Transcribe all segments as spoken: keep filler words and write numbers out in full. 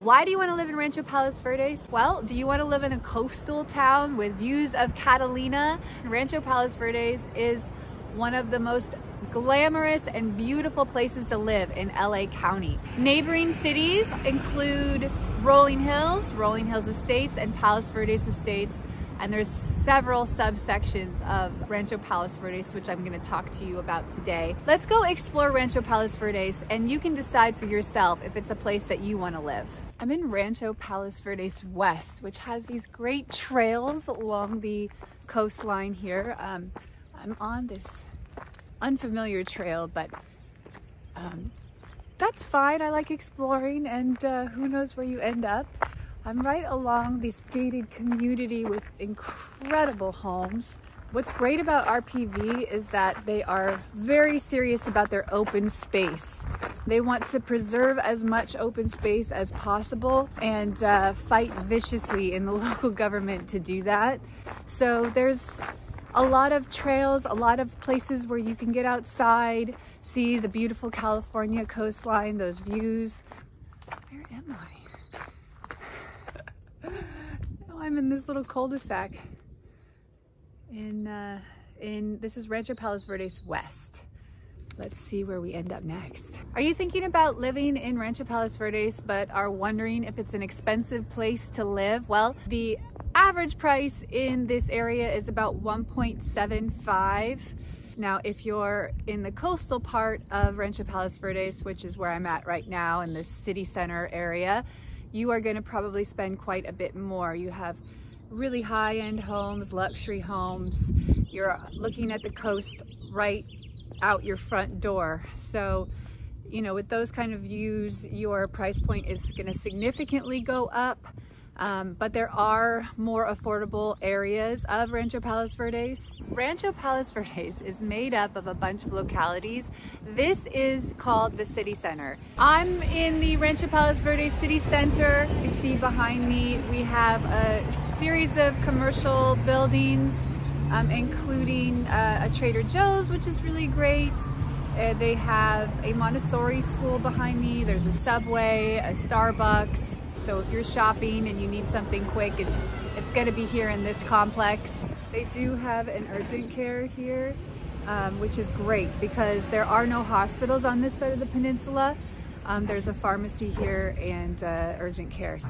Why do you want to live in Rancho Palos Verdes? Well, do you want to live in a coastal town with views of Catalina? Rancho Palos Verdes is one of the most glamorous and beautiful places to live in L A County. Neighboring cities include Rolling Hills, Rolling Hills Estates, and Palos Verdes Estates. And there's several subsections of Rancho Palos Verdes, which I'm going to talk to you about today. Let's go explore Rancho Palos Verdes, and you can decide for yourself if it's a place that you want to live. I'm in Rancho Palos Verdes West, which has these great trails along the coastline here. Um, I'm on this unfamiliar trail, but um, that's fine. I like exploring, and uh, who knows where you end up. I'm right along this gated community with incredible homes. What's great about R P V is that they are very serious about their open space. They want to preserve as much open space as possible and uh, fight viciously in the local government to do that. So there's a lot of trails, a lot of places where you can get outside, see the beautiful California coastline, those views. Where am I? I'm in this little cul-de-sac in, uh, in, this is Rancho Palos Verdes West. Let's see where we end up next. Are you thinking about living in Rancho Palos Verdes but are wondering if it's an expensive place to live? Well, the average price in this area is about one point seven five. Now, if you're in the coastal part of Rancho Palos Verdes, which is where I'm at right now in the city center area, you are going to probably spend quite a bit more. You have really high-end homes, luxury homes. You're looking at the coast right out your front door. So, you know, with those kind of views, your price point is going to significantly go up. Um, but there are more affordable areas of Rancho Palos Verdes. Rancho Palos Verdes is made up of a bunch of localities. This is called the city center. I'm in the Rancho Palos Verdes city center. You can see behind me we have a series of commercial buildings, um, including uh, a Trader Joe's, which is really great. Uh, they have a Montessori school behind me. There's a Subway, a Starbucks. So if you're shopping and you need something quick, it's it's going to be here in this complex. They do have an urgent care here, um, which is great because there are no hospitals on this side of the peninsula. Um, there's a pharmacy here and uh, urgent care.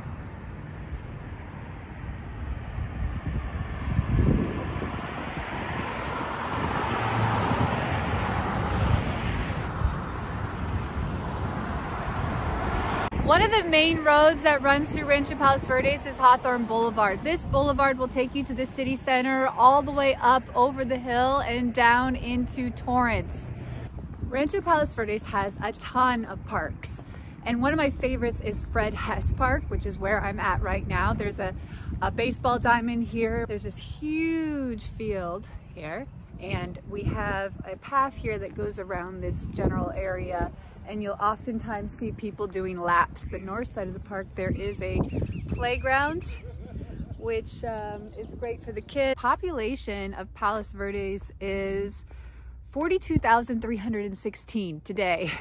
One of the main roads that runs through Rancho Palos Verdes is Hawthorne Boulevard. This boulevard will take you to the city center, all the way up over the hill and down into Torrance. Rancho Palos Verdes has a ton of parks. And one of my favorites is Fred Hess Park, which is where I'm at right now. There's a, a baseball diamond here. There's this huge field here. And we have a path here that goes around this general area. And you'll oftentimes see people doing laps. The north side of the park, there is a playground, which um, is great for the kids. Population of Palos Verdes is forty-two thousand three hundred sixteen today.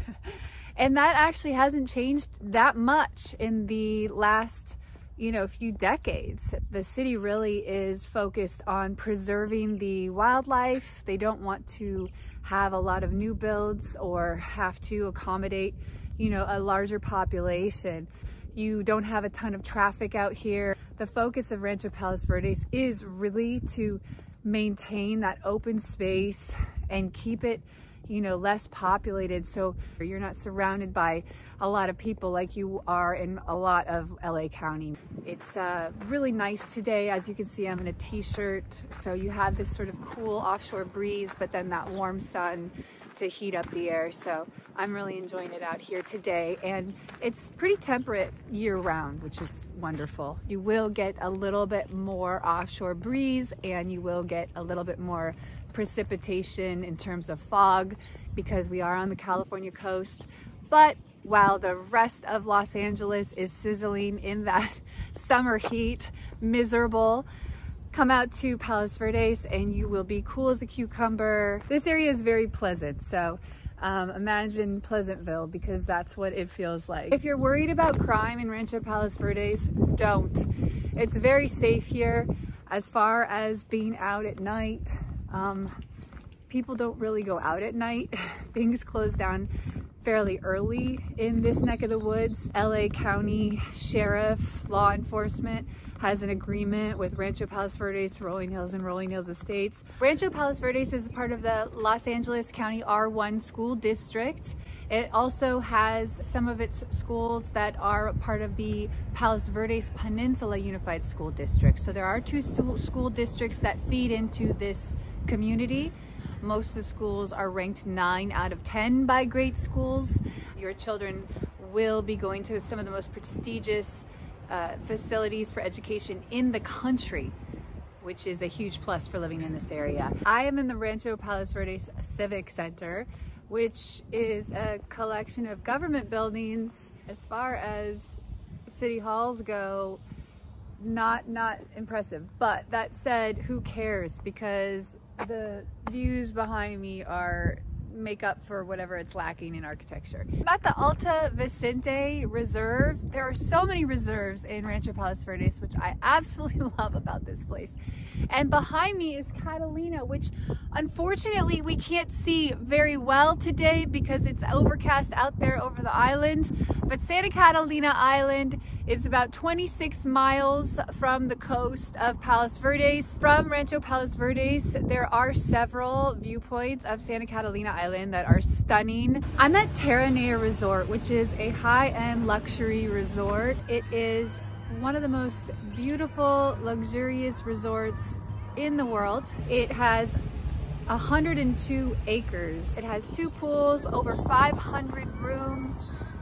And that actually hasn't changed that much in the last, you know, few decades. The city really is focused on preserving the wildlife. They don't want to have a lot of new builds or have to accommodate, you know, a larger population. You don't have a ton of traffic out here. The focus of Rancho Palos Verdes is really to maintain that open space and keep it, you know, less populated, so you're not surrounded by a lot of people like you are in a lot of L A County. It's uh, really nice today. As you can see, I'm in a t-shirt, so you have this sort of cool offshore breeze, but then that warm sun to heat up the air. So I'm really enjoying it out here today, and it's pretty temperate year-round, which is wonderful. You will get a little bit more offshore breeze, and you will get a little bit more precipitation in terms of fog because we are on the California coast. But while the rest of Los Angeles is sizzling in that summer heat, miserable, come out to Palos Verdes and you will be cool as a cucumber. This area is very pleasant, so Um, imagine Pleasantville, because that's what it feels like. If you're worried about crime in Rancho Palos Verdes, don't. It's very safe here as far as being out at night. Um, people don't really go out at night. Things close down fairly early in this neck of the woods. L A County Sheriff, law enforcement has an agreement with Rancho Palos Verdes, Rolling Hills, and Rolling Hills Estates. Rancho Palos Verdes is part of the Los Angeles County R one school district. It also has some of its schools that are part of the Palos Verdes Peninsula Unified School District. So there are two school districts that feed into this community. Most of the schools are ranked nine out of ten by Great Schools. Your children will be going to some of the most prestigious uh, facilities for education in the country, which is a huge plus for living in this area. I am in the Rancho Palos Verdes Civic Center, which is a collection of government buildings. As far as city halls go, not, not impressive. But that said, who cares? Because the views behind me are make up for whatever it's lacking in architecture. I'm at the Alta Vicente Reserve. There are so many reserves in Rancho Palos Verdes, which I absolutely love about this place. And behind me is Catalina, which unfortunately we can't see very well today because it's overcast out there over the island. But Santa Catalina Island is about twenty-six miles from the coast of Palos Verdes. From Rancho Palos Verdes, there are several viewpoints of Santa Catalina Island that are stunning. I'm at Terranea Resort, which is a high-end luxury resort. It is one of the most beautiful, luxurious resorts in the world. It has one hundred two acres. It has two pools, over five hundred rooms,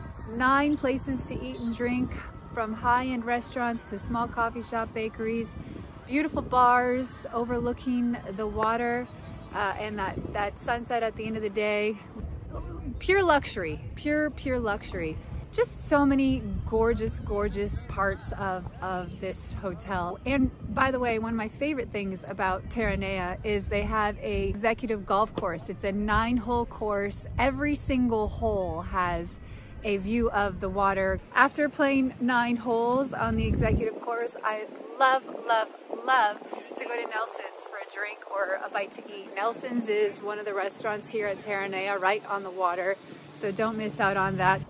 nine places to eat and drink, from high-end restaurants to small coffee shop bakeries, beautiful bars overlooking the water uh, and that, that sunset at the end of the day. Pure luxury, pure, pure luxury. Just so many gorgeous, gorgeous parts of, of this hotel. And by the way, one of my favorite things about Terranea is they have a executive golf course. It's a nine hole course. Every single hole has a view of the water. After playing nine holes on the executive course, I love, love, love to go to Nelson's for a drink or a bite to eat. Nelson's is one of the restaurants here at Terranea, right on the water. So don't miss out on that.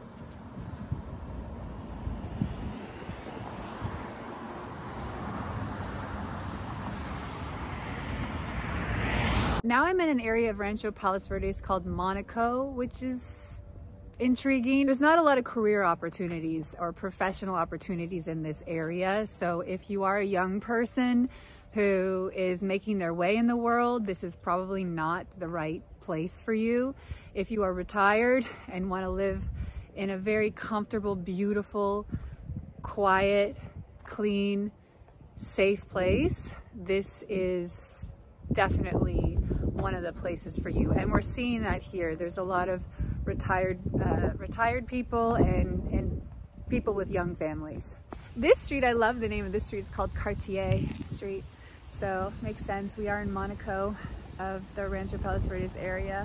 Now I'm in an area of Rancho Palos Verdes called Monaco, which is intriguing. There's not a lot of career opportunities or professional opportunities in this area. So if you are a young person who is making their way in the world, this is probably not the right place for you. If you are retired and want to live in a very comfortable, beautiful, quiet, clean, safe place, this is definitely one of the places for you. And we're seeing that here. There's a lot of retired uh, retired people and, and people with young families. This street, I love the name of this street. It's called Cartier Street. So makes sense. We are in Monaco of the Rancho Palos Verdes area.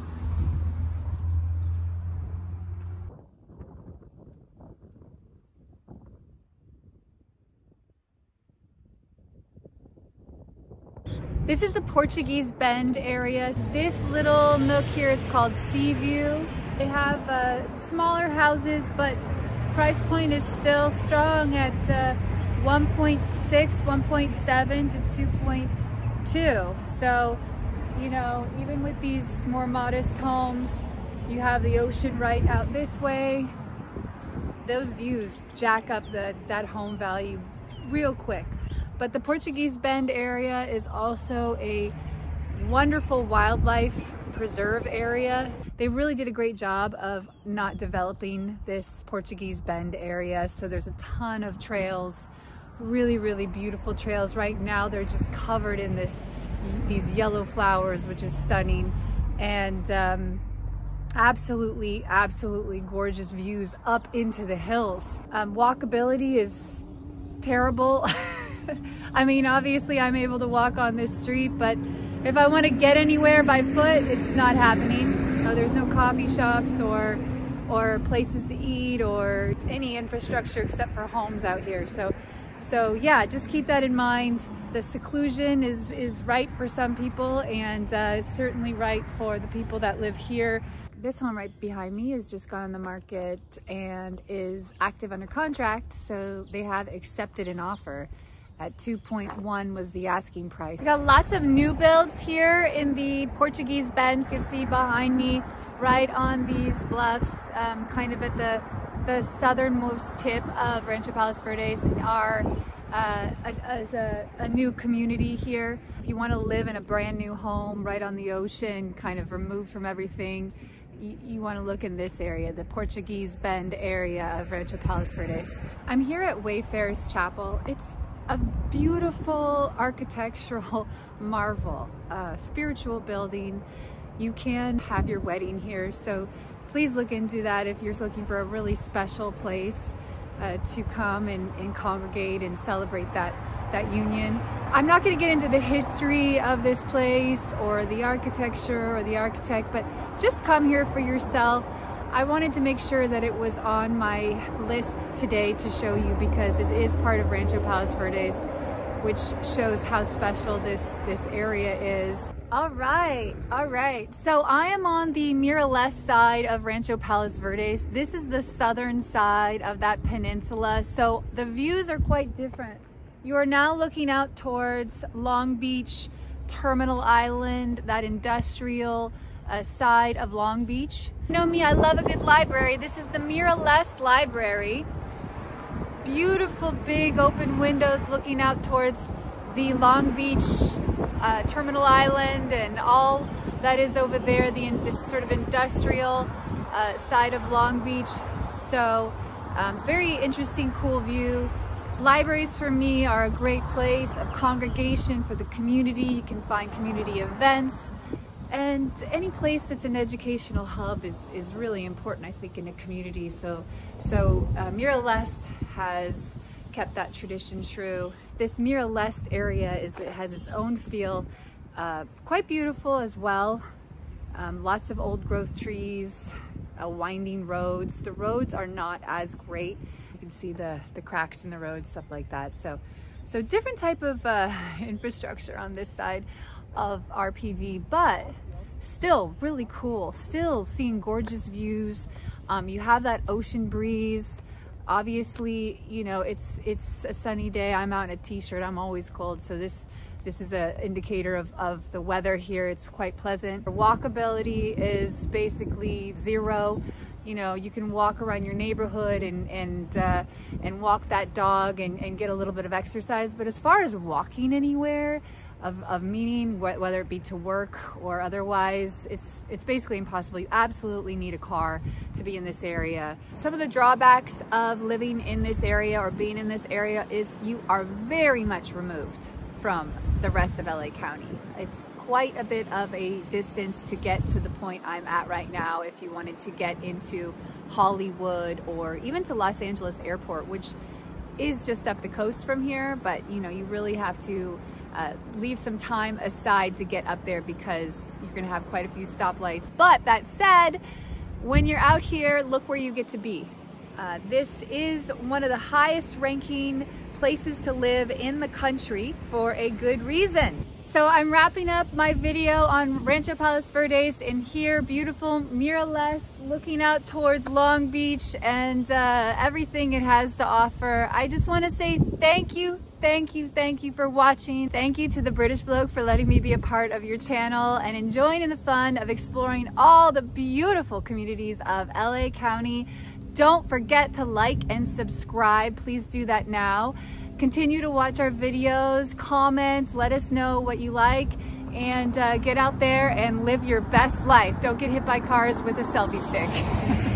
This is the Portuguese Bend area. This little nook here is called Sea View. They have uh, smaller houses, but price point is still strong at uh, one point six, one point seven to two point two. So, you know, even with these more modest homes, you have the ocean right out this way. Those views jack up the, that home value real quick. But the Portuguese Bend area is also a wonderful wildlife preserve area. They really did a great job of not developing this Portuguese Bend area. So there's a ton of trails, really, really beautiful trails. Right now they're just covered in this, these yellow flowers, which is stunning. And um, absolutely, absolutely gorgeous views up into the hills. Um, walkability is terrible. I mean, obviously I'm able to walk on this street, but if I want to get anywhere by foot, it's not happening. know, there's no coffee shops or or places to eat or any infrastructure except for homes out here. So so yeah, just keep that in mind. The seclusion is is right for some people, and uh, certainly right for the people that live here. This home right behind me has just gone on the market and is active under contract, so they have accepted an offer at two point one was the asking price. We got lots of new builds here in the Portuguese Bend. You can see behind me, right on these bluffs, um, kind of at the the southernmost tip of Rancho Palos Verdes, are uh, a, a, a new community here. If you want to live in a brand new home right on the ocean, kind of removed from everything, you, you want to look in this area, the Portuguese Bend area of Rancho Palos Verdes. I'm here at Wayfarers Chapel. It's a beautiful architectural marvel, uh, spiritual building. You can have your wedding here, so please look into that if you're looking for a really special place uh, to come and, and congregate and celebrate that, that union. I'm not going to get into the history of this place or the architecture or the architect, but just come here for yourself. I wanted to make sure that it was on my list today to show you because it is part of Rancho Palos Verdes, which shows how special this, this area is. All right, all right. So I am on the Miralles side of Rancho Palos Verdes. This is the southern side of that peninsula, so the views are quite different. You are now looking out towards Long Beach, Terminal Island, that industrial uh, side of Long Beach. You know me, I love a good library. This is the Miralles Library. Beautiful big open windows looking out towards the Long Beach uh, Terminal Island and all that is over there, the this sort of industrial uh, side of Long Beach. So um, very interesting, cool view. Libraries for me are a great place of congregation for the community. You can find community events, and any place that's an educational hub is, is really important, I think, in a community. So, so uh, Miralles has kept that tradition true. This Miralles area is, it has its own feel, uh, quite beautiful as well. Um, lots of old growth trees, uh, winding roads. The roads are not as great. You can see the, the cracks in the road, stuff like that. So, so different type of uh, infrastructure on this side of R P V, but still really cool. Still seeing gorgeous views. Um, you have that ocean breeze. Obviously, you know, it's it's a sunny day. I'm out in a t-shirt. I'm always cold, so this this is an indicator of, of the weather here. It's quite pleasant. Walkability is basically zero. You know, you can walk around your neighborhood and and uh, and walk that dog and, and get a little bit of exercise. But as far as walking anywhere of, of meaning, wh whether it be to work or otherwise, it's it's basically impossible. You absolutely need a car to be in this area. Some of the drawbacks of living in this area or being in this area is you are very much removed from the rest of L A County. It's quite a bit of a distance to get to the point I'm at right now if you wanted to get into Hollywood or even to Los Angeles Airport, which is just up the coast from here, but you know, you really have to uh, leave some time aside to get up there because you're gonna have quite a few stoplights. But that said, when you're out here, look where you get to be. Uh, this is one of the highest ranking places to live in the country for a good reason. So I'm wrapping up my video on Rancho Palos Verdes in here, beautiful Miralles, looking out towards Long Beach and uh, everything it has to offer. I just want to say thank you, thank you, thank you for watching. Thank you to the British bloke for letting me be a part of your channel and enjoying in the fun of exploring all the beautiful communities of L A County. Don't forget to like and subscribe. Please do that now. Continue to watch our videos, comment, let us know what you like, and uh, get out there and live your best life. Don't get hit by cars with a selfie stick.